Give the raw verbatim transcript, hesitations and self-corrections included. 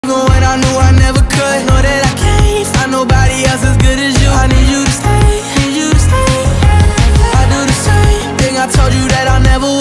Even when I knew I never could, know that I can't find nobody else as good as you. I need you to stay, need you to stay. I do the same thing I told you that I never would.